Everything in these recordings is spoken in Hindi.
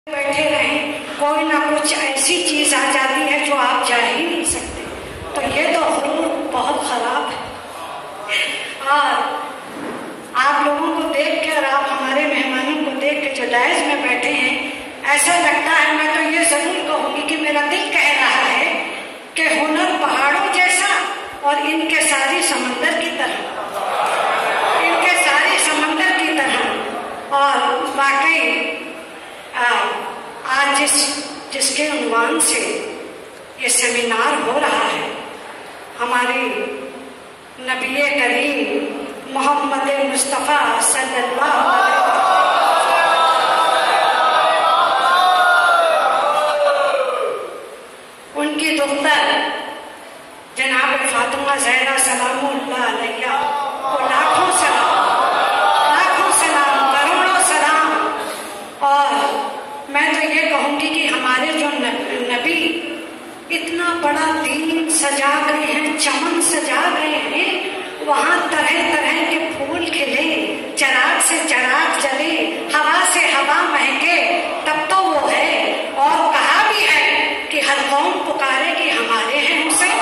बैठे रहें, कोई ना कुछ ऐसी चीज आ जाती है जो आप जा ही नहीं सकते। तो ये तो बहुत खराब है। और आप लोगों को देख के और आप हमारे मेहमानों को देख के जो डायस में बैठे हैं, ऐसा लगता है, मैं तो ये जरूर कहूंगी कि मेरा दिल कह रहा है कि हुनर पहाड़ों जैसा और इनके सारी समंदर की तरह, इनके सारी समंदर की तरह। और वाकई आज जिसके उन्वान से ये सेमिनार हो रहा है, हमारी नबी करीम मोहम्मद मुस्तफ़ा सल्लल्लाहु अलैहि वसल्लम, उनकी दुख्तर जनाब फातिमा ज़हरा सलामुल्लाह अलैहा को लाखों सलाम, करोड़ों सलाम। और मैं तो ये कहूँगी कि हमारे जो नबी इतना बड़ा दीन सजा गए हैं, चमन सजा गए हैं, वहाँ तरह तरह के फूल खिले, चराग से चराग जले, हवा से हवा महके, तब तो वो है। और कहा भी है कि हर कौम पुकारे कि हमारे हैं हुसैन।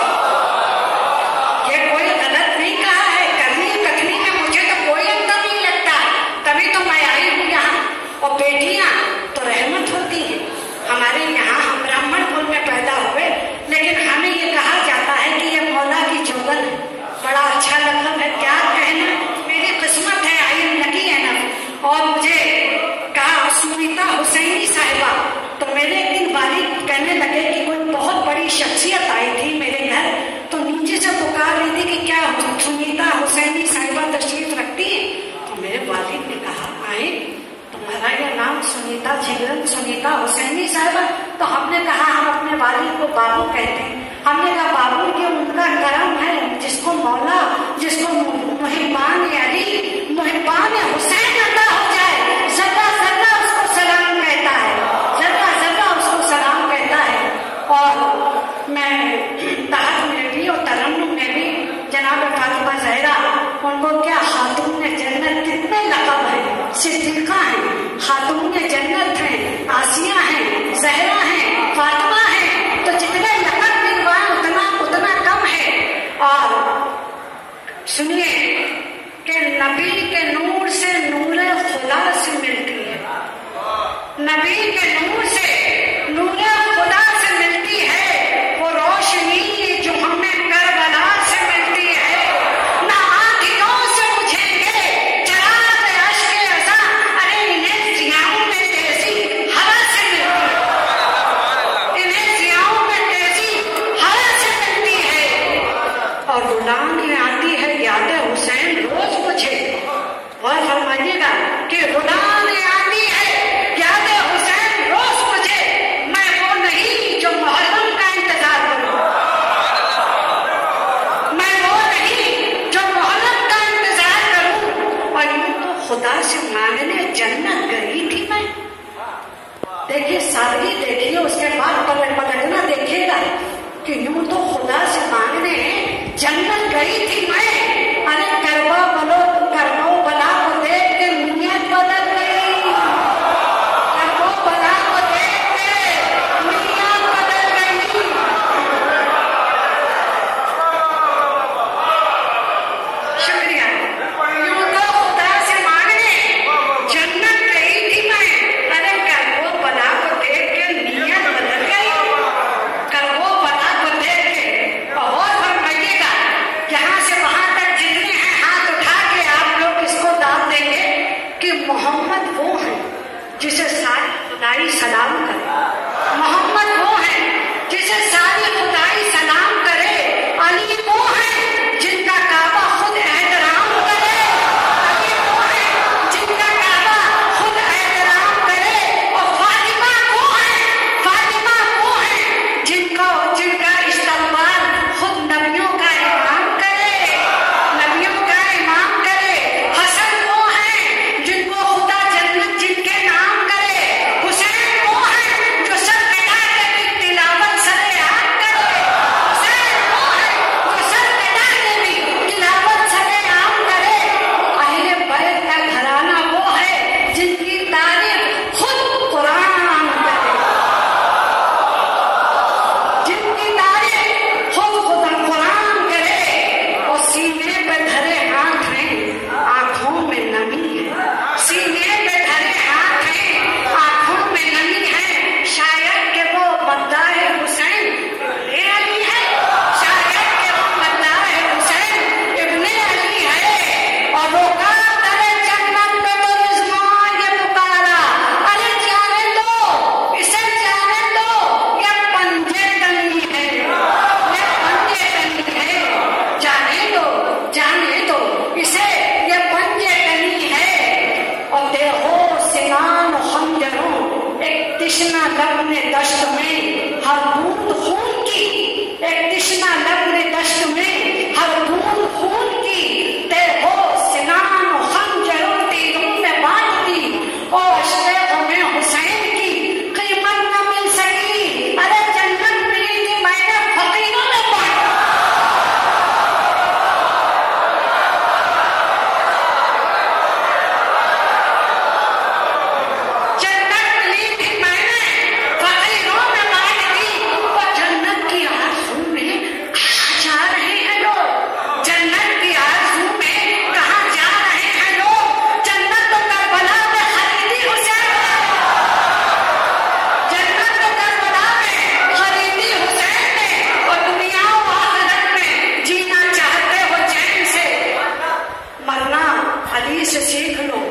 ये कोई गलत नहीं कहा है, करनी कथनी में मुझे तो कोई अंतर नहीं लगता, तभी तो मैं आई हूँ यहाँ। और बेटियाँ तो रहमत होती है। हमारे यहाँ हम ब्राह्मण कुल में पैदा हुए, लेकिन हमें ये कहा जाता है कि ये मौला की जोगन है। बड़ा अच्छा लक़ब है, क्या कहना, मेरी किस्मत है, आई एम लकी है ना। और मुझे कहा सुनीता हुसैनी साहिबा, तो मेरे एक दिन वालिद कहने लगे कि कोई बहुत बड़ी शख्सियत आई थी मेरे घर, तो नीचे से पुकार रही थी कि क्या सुनीता हुसैनी साहिबा तशरीफ रखती है। तो मेरे वालिद ने कहा आए, तुम्हारा यह नाम सुनीता जीवन सुनीता हुसैनी साहिबा। तो हमने कहा हम अपने वालिद को बाबू कहते हैं। हमने कहा बाबू ये उनका करम है, जिसको मौला, जिसको मुहिब्बान अली, मुहिब्बान हुसैन अता हो जाए, जर्रा जर्रा उसको सलाम कहता है, जर्रा जर्रा उसको सलाम कहता है। और मैं तहत में भी और तरन्नुम में भी जनाब फातिमा ज़हरा, उनको क्या खातून जन्नत, कितने लक़ब है, सिद्दीक़ा है, खातून जन्नत है, आसिया है, ज़हरा है, फातिमा है, तो जितने लक़ब दिलवाए उतना कम है। और सुनिए कि नबी के नूर से नूरे खुदा से मिलती है, नबी के नूर से नूरे खुदा से मिलती है वो रोशनी जो हमें करबला से मिलती है। ना आँखों से बुझेंगे चराग अश्क अज़ा, अरे इन्हें ज़ियाओं में तेजी हवा से मिलती है, इन्हें ज़ियाओं में तेजी हवा से मिलती है। और गुलाम में आती है याद हुसैन रोज मुझे। और फरमाइएगा कि गुलाम में आती है याद हुसैन रोज मुझे, मैं वो नहीं जो मुहर्रम का इंतजार करूं, मैं वो नहीं जो मुहर्रम का इंतजार करूं। और यूं तो खुदा से मांगने जन्नत गई थी मैं। देखिए सादगी देखिए, उसके बाद पलटना देखिएगा कि यूं तो खुदा से मांगने जन्नत गई थी मैं। अरे करबो बला को देख के नीयत बदल गई, करबो बला को देख के नीयत बदल गई। शुक्रिया। यूं तो खुदा से मांगने जन्नत गई थी मैं, अरे करबो बला को देख के नीयत बदल गई, करबो बला को देख के। और फरमाइएगा यहाँ से वहां तक जितने हैं हाथ उठा के आप लोग इसको दाद देंगे कि मोहम्मद वो है जिसे सारी खुदाई सलाम करे, मोहम्मद वो है जिसे सारी खुदाई सलाम करे, अली वो है जिनका काबा खुद एहतराम करे, अली वो है जिनका काबा खुद एहतराम करे। और फातिमा वो है जिनका इस्तकबाल खुद नबियों का इमाम करे, नबियों का इमाम करे। हसन वो है जिनको खुदा जन्नत जिनके नाम करे, हुसैन वो है जो सब पिता तृष्णा लगने दश्त में हर बूंद खून की, एक तृष्णा लगने दश्त में हर बूंद खून की, ते हो सिनान खंजरों तीरों में बांधती, ओ अश्क में हुसैन की कीमत न मिल सकी। अरे जन्नत मिली थी मैंने फकीरों में बांटा। जन्नत मिली थी मैंने फकीरों में बांट दी। और जन्नत की आरज़ू में कहाँ जा रहे हैं लोग? जन्नत की आरज़ू में कहाँ जा रहे हैं लोग? जन्नत तो करबला में खरीदी हुसैन ने, जन्नत तो करबला में खरीदी हुसैन ने। और दुनिया और आखिरत में जीना चाहते हो चैन से, मरना अली से सीख लो,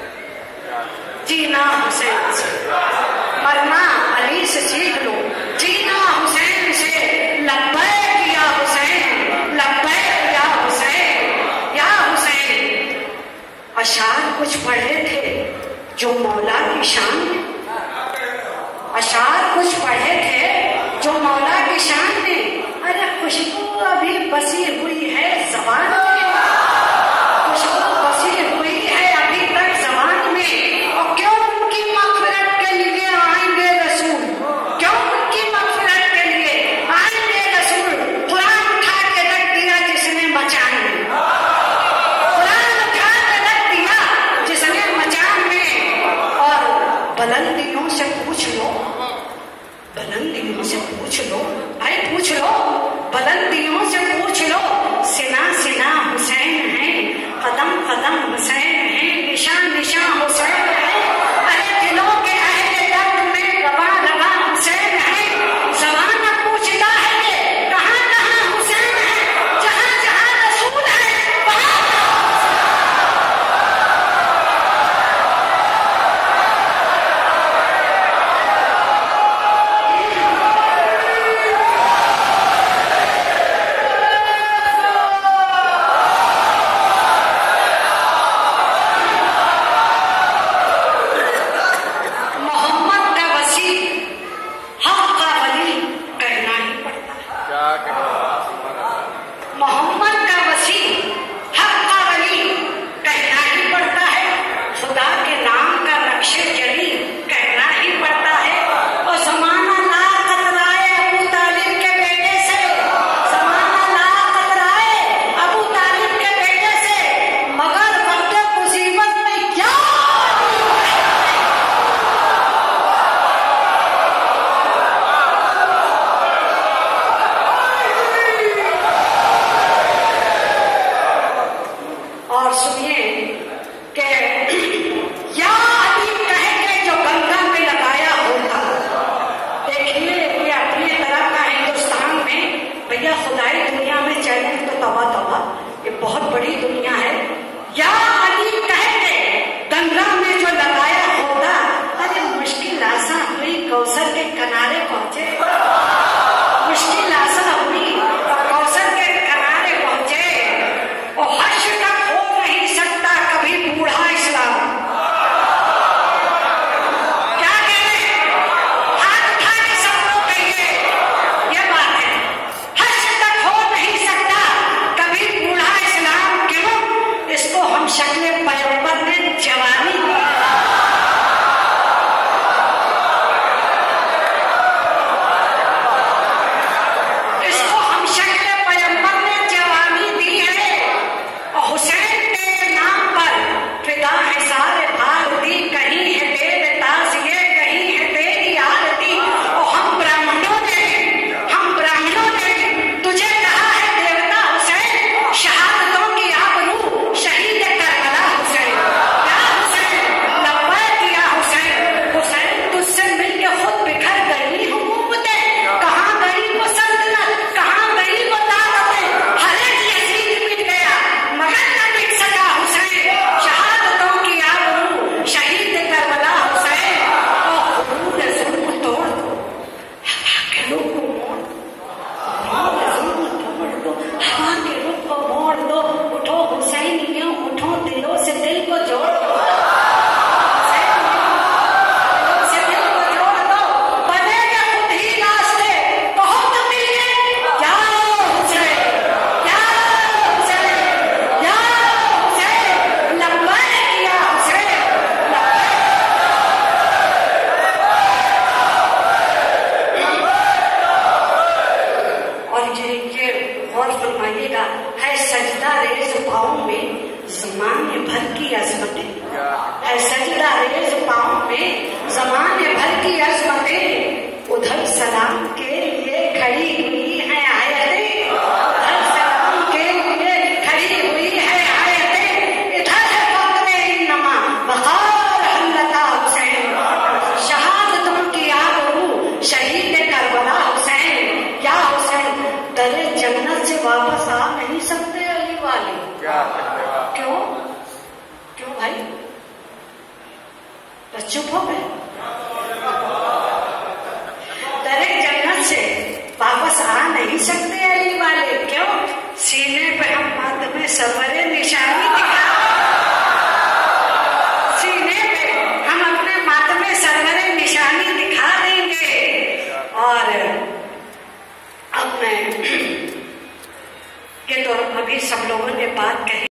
जीना हुसैन से। मरना अली से सीख लो, जीना हुसैन से। लब्बैक या हुसैन, लब्बैक या हुसैन, या हुसैन। अशार कुछ पढ़े थे जो मौला की शान में, अशार कुछ पढ़े थे जो मौला की शान में। अरे खुशबू अभी बसी हुई है ज़बान में, खुशबू बसी हुई है अभी तक ज़बान में। और क्यों उनकी मग़फ़िरत के लिए आएंगे रसूल, क्यों उनकी मग़फ़िरत के लिए आएंगे रसूल। कुरान उठा के रख दिया जिसने मचान में, कुरान उठा के रख दिया जिसने मचान में। और बुलंदियों से पूछ लो, बुलंदियों से पूछ लो, भाई पूछ लो, बुलंदियों से पूछ लो। सिना सिना हुसैन है, कदम कदम हुसैन है, निशान निशान हुसैन है। अरे दिलों के अहले दर्द में रवा रवा हुसैन है। ज़माना पूछता है कि कहाँ कहाँ हुसैन है, जहाँ जहाँ रसूल है वहाँ मोहम्मद का वसी हक का वली कहना ही पड़ता है। मोहम्मद का वसी हक का वली कहना ही पड़ता है। खुदा के नाम का नक्शे जली कहना ही पड़ता है। और ज़माना ला कतराए अबू तालिब के बेटे से, ज़माना ला कतराए अबू तालिब के बेटे से, मगर वक्त मुसीबत में क्या और सुनिए कि या अली कहेंगे जो गंगा में लगाया होगा। देखिए ये अपनी तरह का हिंदुस्तान में भैया खुदाई दुनिया में चैलेंज तो तवा तवा, ये बहुत बड़ी दुनिया है। या अली कहेंगे गंगा में जो लगाया होगा। अरे मुश्किल आसान हुई कौसर के किनारे पहुंचे, मुश्किल आसान हुई कौसर के किनारे पहुंचे। और हर्ष तक हो नहीं सकता कभी बूढ़ा इस्लाम। क्या कह रहे हैं? हाथ उठा के सब लोग कहिए, ये बात है। हर्ष तक हो नहीं सकता कभी बूढ़ा इस्लाम। क्यों? इसको हम शक्ल पैगंबर ने जवानी चुप हो गए। डायरेक्ट जन्नत से वापस आ नहीं सकते अली वाले। क्यों? सीने पे हम माथ में सवरे निशानी दिखा, सीने पे हम अपने माथ में सवरे निशानी दिखा देंगे। और अब मैं ये तो अभी सब लोगों ने बात कही।